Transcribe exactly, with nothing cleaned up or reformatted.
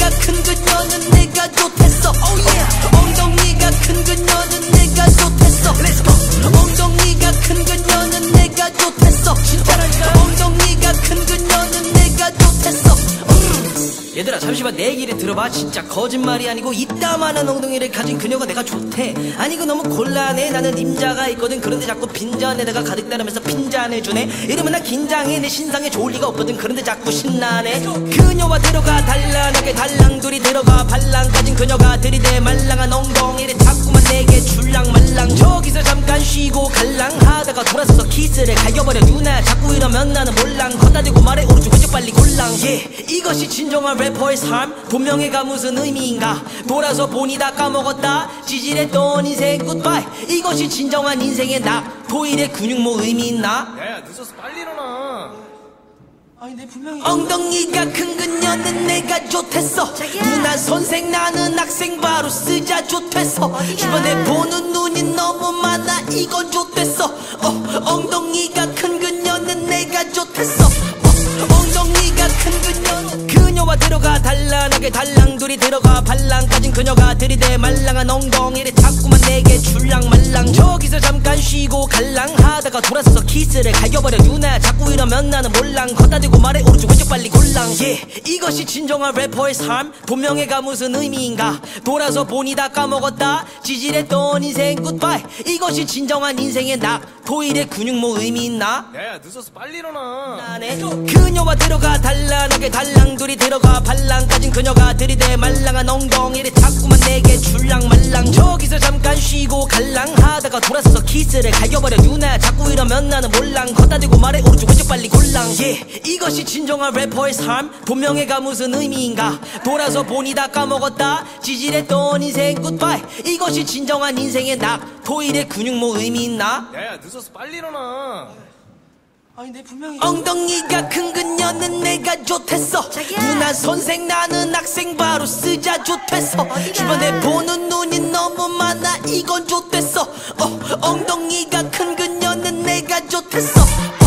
엉덩이가 큰 그녀는 내가 좋댔어. oh yeah. 엉덩이가 큰 그녀는 내가 좋댔어. let's go. 엉덩이가 큰 그녀는 내가 좋댔어. 진짜라니까. 엉덩이가 큰 그녀는 내가 좋댔어. 음. 얘들아 잠시만 내 얘기를 들어봐. 진짜 거짓말이 아니고 이따만한 엉덩이를 가진 그녀가 내가 좋대. 아니 그 너무 곤란해. 나는 임자가 있거든. 그런데 자꾸 빈잔에다가 가득 따르면서 핀잔을 주네. 이러면 나 긴장해. 내 신상에 좋을 리가 없거든. 그런데 자꾸 신나네. 그녀와 들어가 단란하게 달랑둘이 들어가 발랑 가진 그녀가 들이대 말랑한 엉덩이를 자꾸만 내게 줄랑말랑. 저기서 잠깐 쉬고 갈랑 하다가 돌아서서 키스를 갈겨버려. 누나 자꾸 이러면 나는 몰랑. 걷다 대고 말해 오른쪽 왼쪽 빨리 골랑. yeah. 이것이 진정한 래퍼의 삶. 본명예가 무슨 의미인가. 돌아서 보니 다 까먹었다. 찌질했던 인생 굿바이. 이것이 진정한 인생의 나. 토일의 근육 뭐 의미 있나. 야야 늦었어 빨리 일어나. 아니 내 분명히 엉덩이가 큰 그녀는 내가 좋댔어. 누나 선생 나는 학생 바로 쓰자 좋댔어. 주변에 보는 눈이 너무 많아 이건 좋댔어. 어, 엉덩이가 큰 그녀는 내가 좋댔어. 어, 엉덩이가 큰 그녀는 그녀와 들어가 단란하게 달랑둘이 들어가 발랑 가진 그녀가 들이대 말랑한 엉덩이를 자꾸만 내게 줄랑말랑. 저기서 잠깐 쉬고 갈랑 하다가 돌아서서 키스를 갈겨버려. 누나 자꾸 이러면 나는 몰랑. 걷다 대고 말해 오른쪽 왼쪽 빨리 골랑. yeah. 이것이 진정한 래퍼의 삶. 본명예가 무슨 의미인가. 돌아서 보니 다 까먹었다. 찌질했던 인생 굿바이. 이것이 진정한 인생의 나. 토일의 근육 뭐 의미 있나. 야야 늦었어 빨리 일어나. 나네. 그녀와 들어가 단란하게 달랑둘이 들어가 발랑 가진 그녀가 들이대 말랑한 엉덩이를 자꾸만 내게 줄랑말랑. 저기서 잠깐 쉬고 갈랑 하다가 돌아서서 키스를 갈겨버려. 누나 자꾸 이러면 나는 몰랑. 걷다 대고 말해 오른쪽 왼쪽 빨리 골랑. yeah. 이것이 진정한 래퍼의 삶. 본명예가 무슨 의미인가. 돌아서 보니 다 까먹었다. 찌질했던 인생 굿바이. 이것이 진정한 인생의 나. 토일의 근육 뭐 의미 있나. 야야 늦었어 빨리 일어나. 아니 내 분명히 엉덩이가 큰 그녀는 내가 좋댔어. 누나 선생 나는 학생 바로 쓰자 좋댔어. 주변에 보는 눈이 너무 많아 이건 좋댔어. 어, 엉덩이가 큰 그녀는 내가 좋댔어.